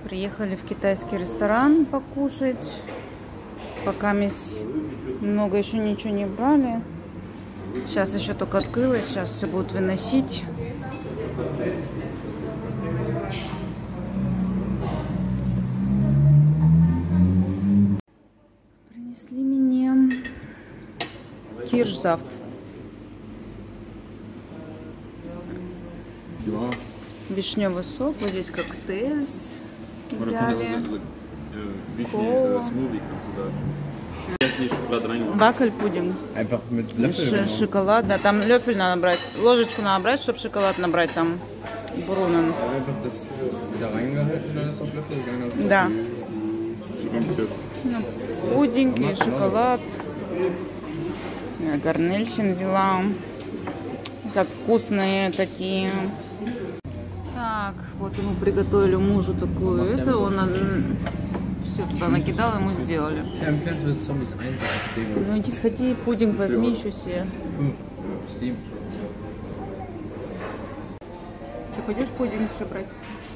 Приехали в китайский ресторан покушать. Пока много еще ничего не брали. Сейчас еще только открылось. Сейчас все будут выносить. Принесли мне киршзавт. Вишневый сок. Вот здесь коктейль взяли. Вафель-пудинг. Шоколад, да, там löffel надо брать. Ложечку надо брать, чтобы шоколад набрать там. Брунен. Да. Ну, пудинг и шоколад. Я гарнельчин взяла. Как вкусные такие. Так, вот ему приготовили мужу такую. Это он все туда накидал, ему сделали. Ну иди сходи, пудинг возьми еще себе. Что, пойдешь пудинг еще брать?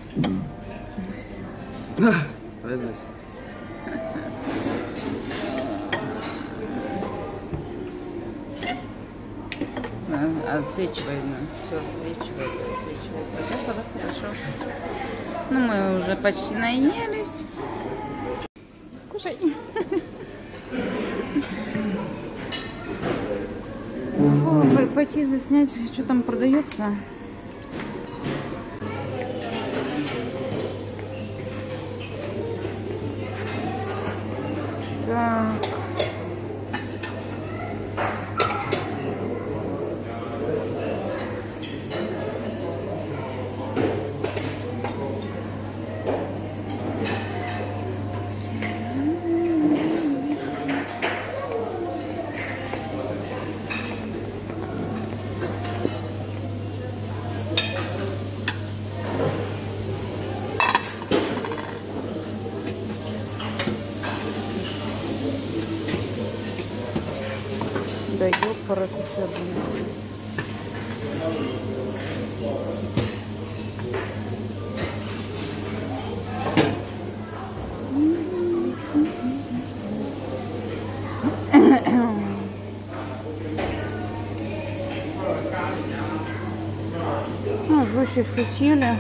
Отсвечивает, все отсвечивает. А сейчас вода хорошо. Ну, мы уже почти наелись. Кушай. Пойти заснять, что там продается. Так. Да ёпарасы. Зущи все сели.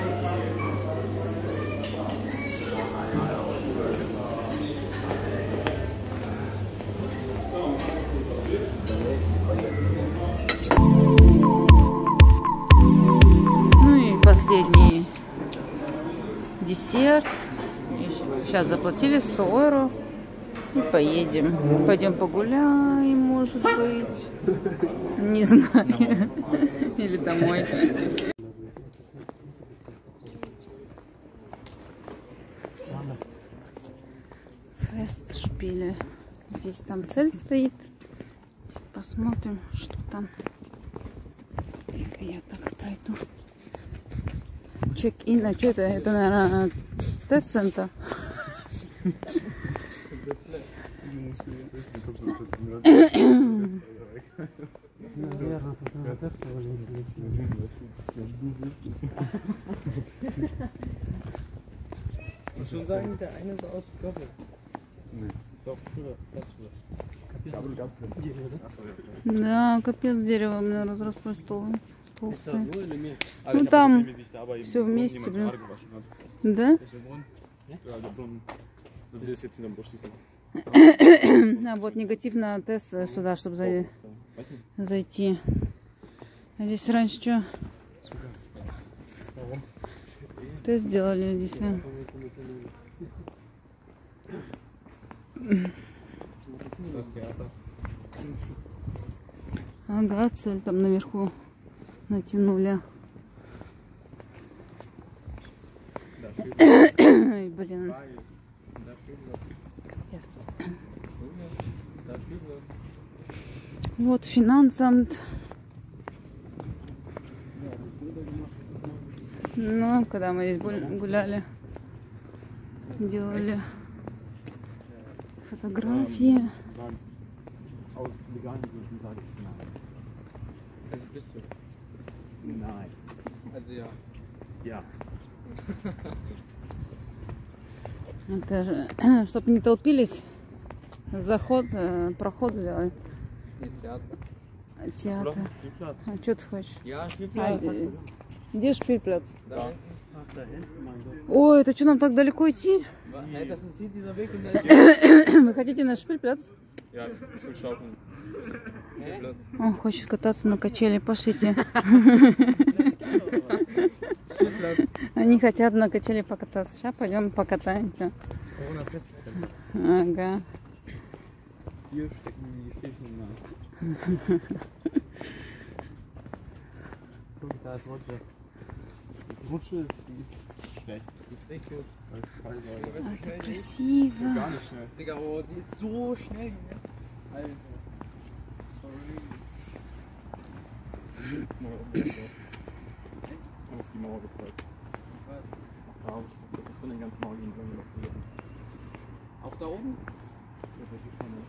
Последний десерт. Сейчас заплатили 100 евро и поедем. Пойдем погуляем, может быть. Не знаю. Или домой. Фестшпиле. Здесь там цель стоит. Посмотрим, что там. Я так пройду. Чек-ин, а что это? Это, наверное, тест-центр. Schon sagen, der eine ist aus Göppel. Nee. Doch, früher. Да, капец, дерево у меня разрослось толстое. Ну там все вместе, блин. Да? А вот негатив на тест сюда, чтобы зайти. А здесь раньше что? Тест сделали здесь. Ага, цель там наверху натянули. Ой, блин. Капец. Вот финансамт. Ну, когда мы здесь гуляли, делали фотографии. Nein. Also ja. Ja. Это же, чтобы не толпились, заход, проход сделали. Ist Theater. Театр. Spielplatz. А что ты хочешь? Ja, А, Spielplatz. где шпильпляц? Da. Ach, da hinten, mein Gott. Ой, это что, нам так далеко идти? Hey, das ist hier dieser Weg in der Вы хотите на шпильпляц? Ja, ich will schaukeln. Spielplatz. Он хочет кататься на качели, пошлите. Они хотят на качели покататься. Сейчас пойдем покатаемся. Corona-Testzentrum. Ага. Hier stecken die Spielchen nach. Guck, da ist Rutsche. Die Rutsche ist schlecht. Die ist echt gut. Как красиво. Gar nicht schnell. Digga, oh, die ist so schnell. Alter. Sorry. Auf die Mauer gezeigt. Was? Da habe ich von den ganzen Mauern gehen. Auch da oben? Das ist wirklich schon.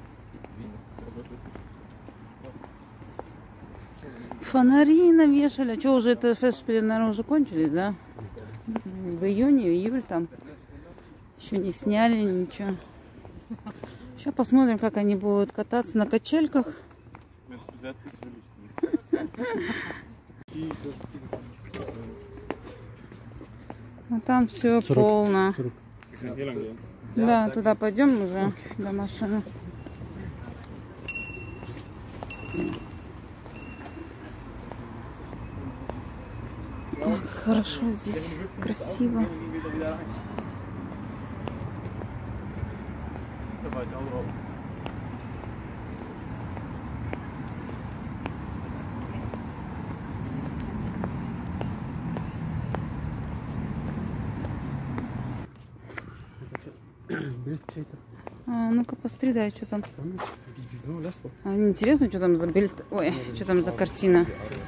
Фонари навешали. Что, уже это фестивали, наверное, уже кончились, да? В июне, в июль там. Еще не сняли ничего. Сейчас посмотрим, как они будут кататься на качельках. А там все полно. Да, туда пойдем уже до машины. Ой, хорошо здесь, красиво. А, ну-ка, постредай, что там. Интересно, что там за бельт. Ой, что там за картина.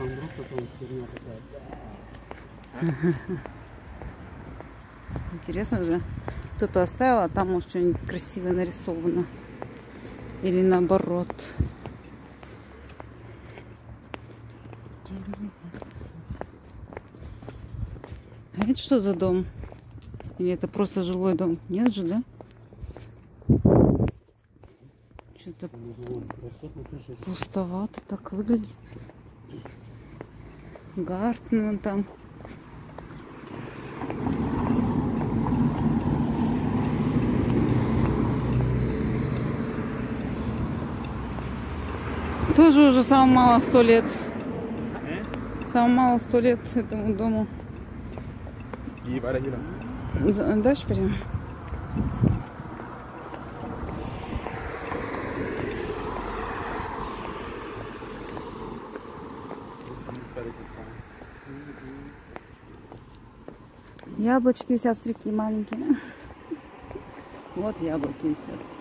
Интересно же. Кто-то оставил, а там, может, что-нибудь красивое нарисовано. Или наоборот. А это что за дом? Или это просто жилой дом? Нет же, да? Что-то пустовато так выглядит. Гартен там. Тоже уже самое мало 100 лет. Самое мало 100 лет этому дому. Дальше пойдем. Яблочки висят, стрики маленькие. Вот яблоки висят.